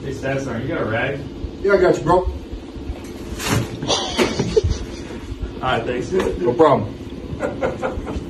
Hey, Sassar, you got a rag? Yeah, I got you, bro. All right, thanks. No problem.